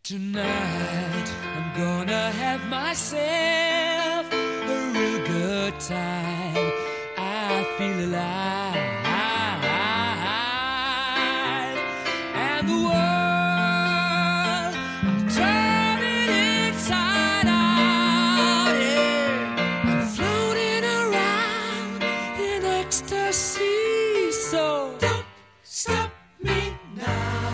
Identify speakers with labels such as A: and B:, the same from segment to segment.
A: Tonight I'm gonna have myself a real good time. I feel alive, and the world I'm turning inside out. Yeah, I'm floating around in ecstasy. So don't stop me now.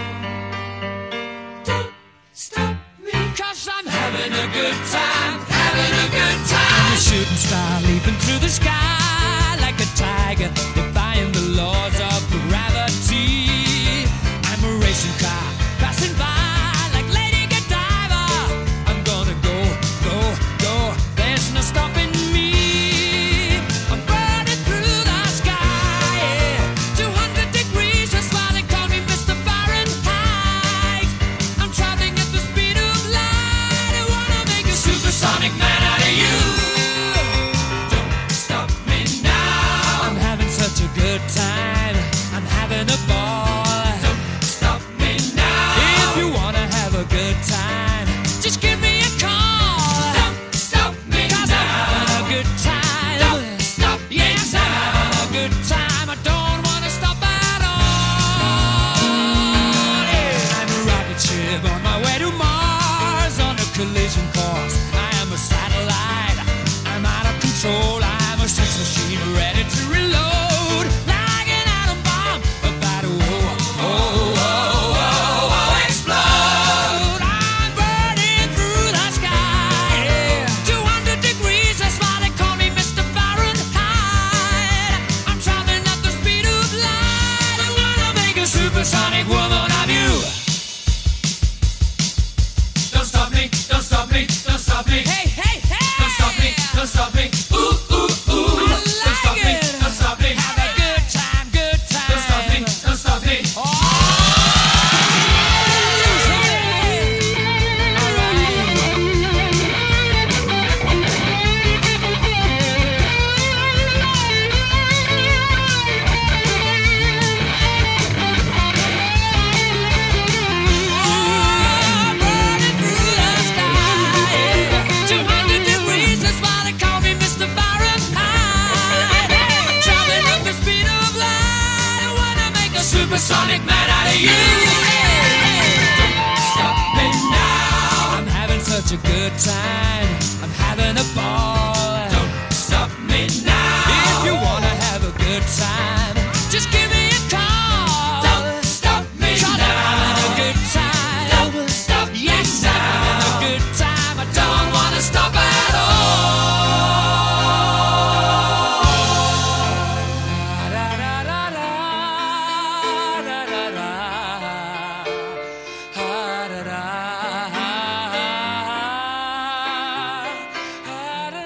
A: I'm having a good time, having a good time. I'm a shooting star leaping through the sky like a tiger, defying the laws of gravity. I'm a racing car passing by like Lady Godiva. I'm gonna go, go, go. There's no stopping me. I'm burning through the sky, yeah. 200 degrees, that's why they call me Mr. Fahrenheit. I'm traveling at the speed of light. Supersonic man out of you. Don't stop me now. I'm having such a good time. I'm having a ball. Don't stop me now. If you wanna have a good time, just give me a call. Don't stop me now. 'Cause I'm having a good time. Don't stop me now. Yes, I'm having a good time. I don't wanna stop at all. Yeah. I'm a rocket ship on my way to Mars on a collision course. Satellite, I'm out of control. I'm a sex machine ready to reload, like an atom bomb about to explode. I'm burning through the sky, yeah. 200 degrees, that's why they call me Mr. Fahrenheit. I'm traveling at the speed of light. I wanna make a supersonic woman of you. Don't stop me, don't stop me, don't stop me. Hey, hey, hey! Don't stop me, don't stop me. Ooh, ooh, ooh. I like don't stop me, don't stop me. Have a good time, good time. Don't stop me, don't stop me. Oh! Supersonic man out of you. Don't stop me now. I'm having such a good time. I'm having a ball. Don't stop me now. If you wanna have a good time, just give me a call. Don't stop me now. I'm having a good time. Don't stop me now. Yes, I'm having a good time. I don't wanna stop at all. Da da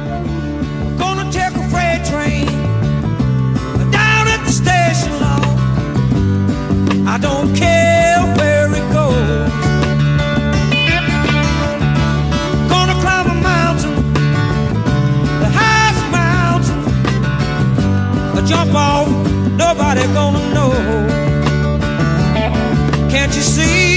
A: Gonna take a freight train down at the station, Lord. I don't care where it goes. Gonna climb a mountain, the highest mountain. Jump off, nobody gonna know. Can't you see?